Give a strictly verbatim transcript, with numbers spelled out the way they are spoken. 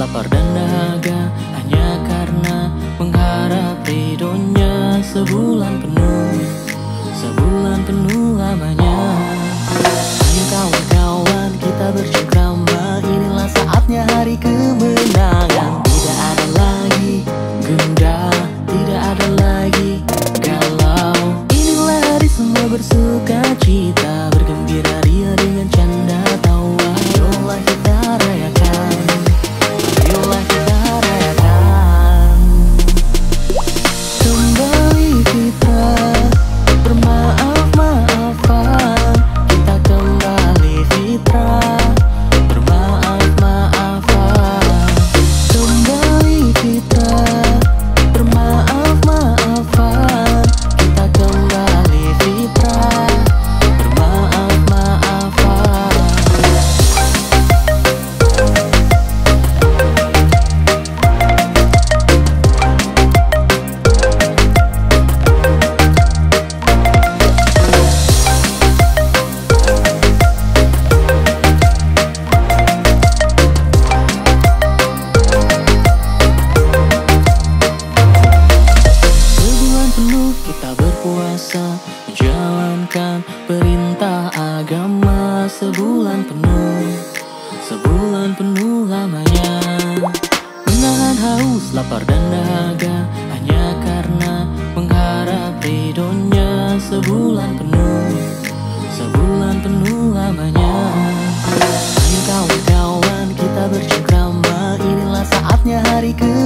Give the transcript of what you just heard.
lapar dan dahaga, hanya karena mengharap ridhonya. Sebulan penuh, sebulan penuh lamanya. Ayo kawan-kawan, kita bercengkrama, inilah saatnya hari kemenangan. Tidak ada lagi gundah, tidak ada lagi galau. Inilah hari semua bersuka cita, bergembira ria dengan canda tawa. Ayolah kita rayakan, ayolah kita rayakan. Kembali fitrah, bermaaf-maafan. Kita kembali fitrah, bermaaf-maafan. Kembali fitrah, bermaaf-maafan. Kita kembali fitrah, bermaaf-maafan. Sebulan penuh kita berpuasa, menjalankan perintah agama. Sebulan penuh, sebulan penuh lamanya. Menahan haus, lapar dan dahaga, hanya karena mengharap ridhonya. Sebulan penuh, sebulan penuh lamanya. Ayo kawan-kawan, kita bercengkrama, inilah saatnya hari ke